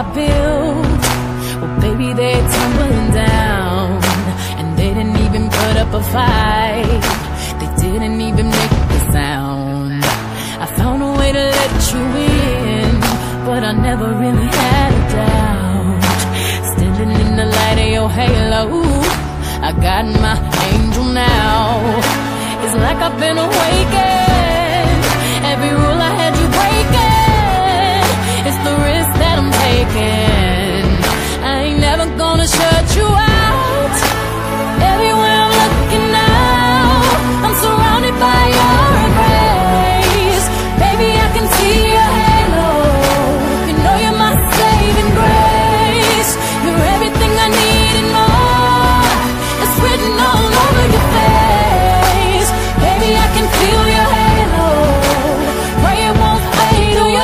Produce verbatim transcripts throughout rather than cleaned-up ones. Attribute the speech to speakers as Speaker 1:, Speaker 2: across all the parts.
Speaker 1: I built, well baby, they're tumbling down. And they didn't even put up a fight, they didn't even make a sound. I found a way to let you in, but I never really had a doubt. Standing in the light of your halo, I got my angel now. It's like I've been awakened. Every rule I had you breaking, it's the risk that I'm taking. I ain't never gonna shut you out. Everywhere I'm looking now, I'm surrounded by your embrace. Baby, I can see your halo. You know you're my saving grace. You're everything I need and more. It's written all over your face. Baby, I can feel your halo. Pray it won't fade away.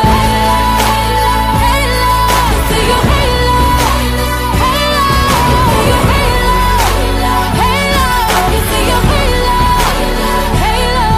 Speaker 1: Halo, see your halo. Halo, see your halo. Halo, you see your halo. Halo,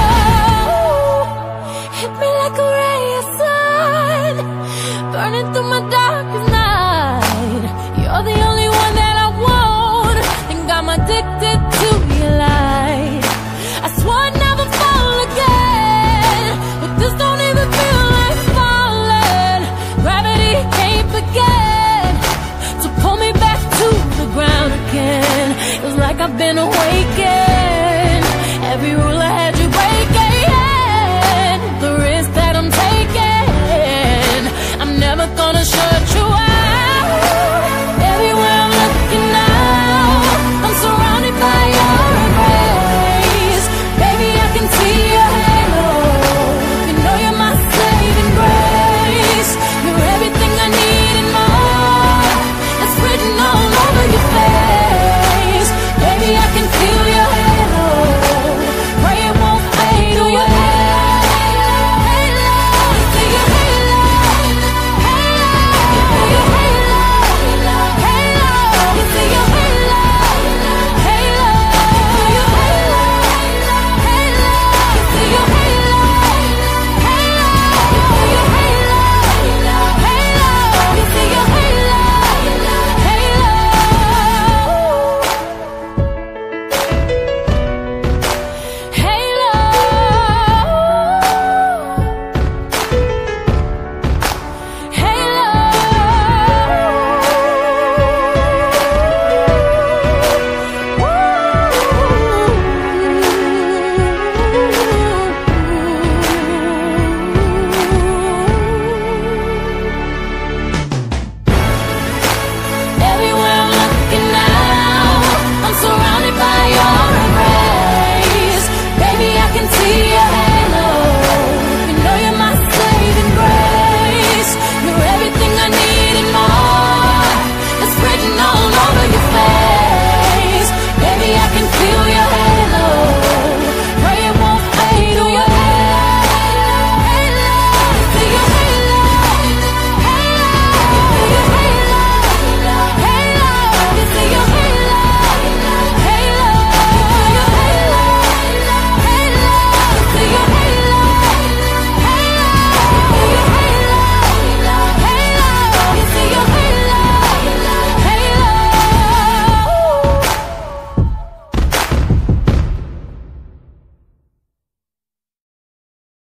Speaker 1: hit me like a ray of sun, burning through my darkest night. You're the only one that I want. Think I'm addicted to your light. I swore I'd never fall again, but this don't even feel like falling. Gravity can't begin to pull me back to the ground again. It's like I've been awakened. Every rule I